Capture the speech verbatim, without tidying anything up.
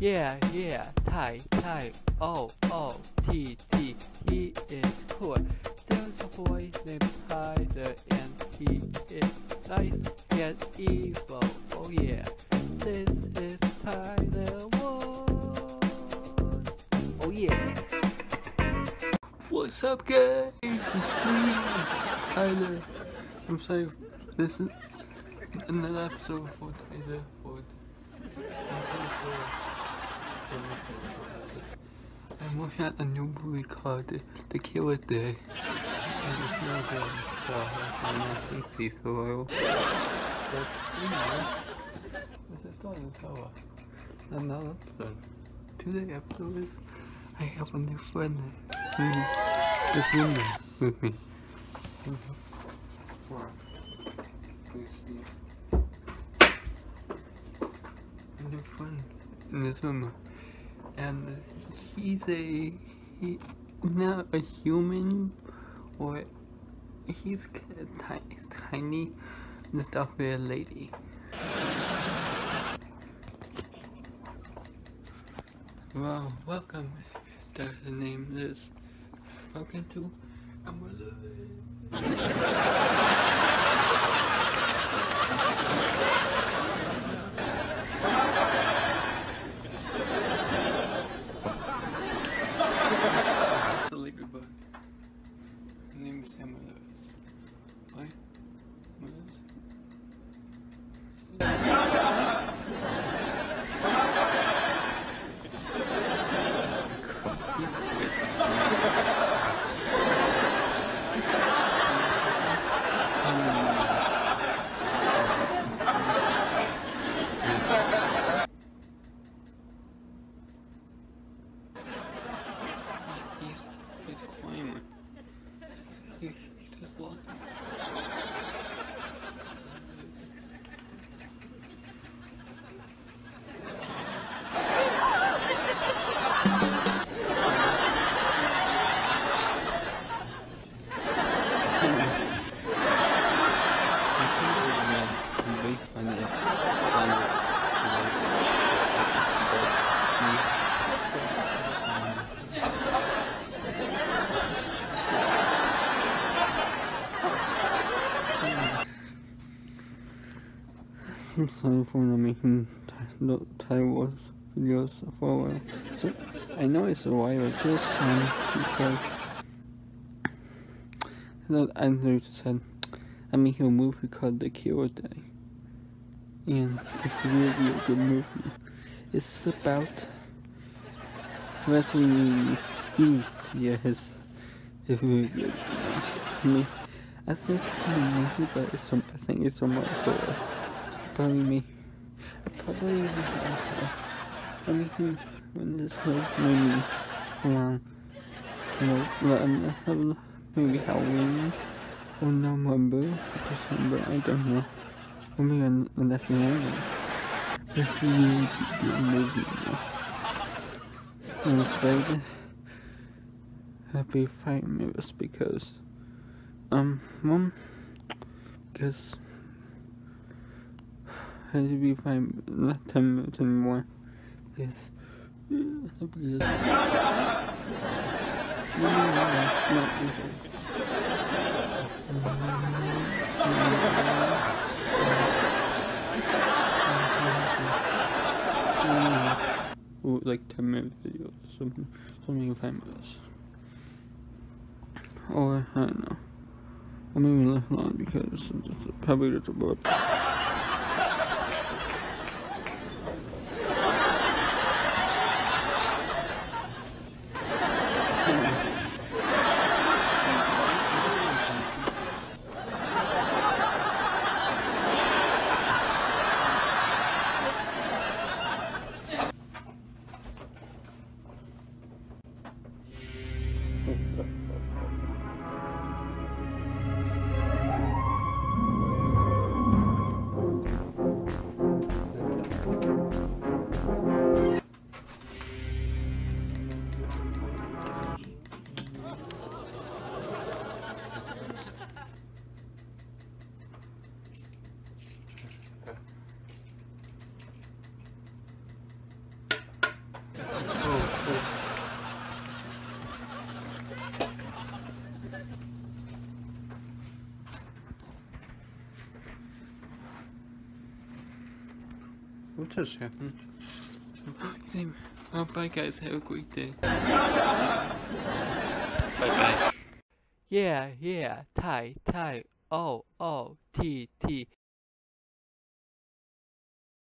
Yeah, yeah, Ty, Ty, oh, oh, T, T, he is cool. There's a boy named Tyler and he is nice and evil. Oh yeah, this is Tyler One. Oh yeah. What's up, guys? It's me, Tyler. I'm sorry, this is another episode for Tyler One. I'm sorry for I'm working on a new movie called The, the Killer Day. And it's not good, so I'm not think these for a while. But, you know, this is starting to tell another episode. Today's episode is I have a new friend this window with me. Wow. Please see. A new friend in this room. And he's a he, not a human, or he's tiny, tiny and stuff with a lady. Well, welcome. The, the name is welcome to Umbrella. It's a Ladybug. Her name is Emma. What? What is it? He's, he's climbing. He, he's just walking. I'm sorry for not making Thai Wars videos for a while. So I know it's a while, just um, because that Andrew said I made a movie called The Killer Day, and it's really a good movie. It's about wrestling youth. Yeah, it's it's really good. I mean, I think it's a movie, but it's some I think it's a more for. Probably me. Probably uh, anything when this was maybe around, you know, maybe Halloween or November, December, I don't know. Maybe on, on that's the end. It's a really good movie. You know? I'm afraid I'll be five minutes because, um, mom, because. I should be fine, not ten minutes anymore. Yes. Because. Ooh, like ten minute videos, something, something five minutes. Or, I don't know. Or maybe less long because it's probably just a burp. what just happened? Oh, bye guys, have a great day. Bye bye. Yeah, yeah, Thai, Thai, oh, oh, T, T.